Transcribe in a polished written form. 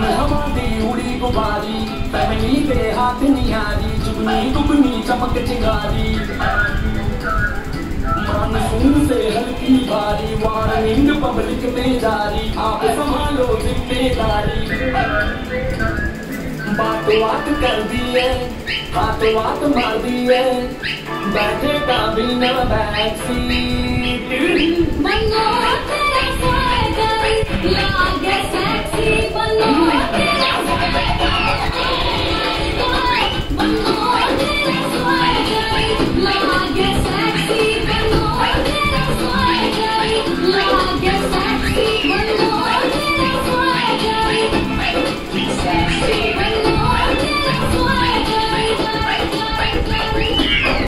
हमारी उड़ी गुबारी फैमिली के हाथ निहारी चुगनी दुगनी चमक चिंगारी मानसून से हल्की भारी वार्निंग पब्लिक में जारी आप संभालो जिम्मेदारी बात कर दी है बात मार दी है बैठे का बिना बैक सीट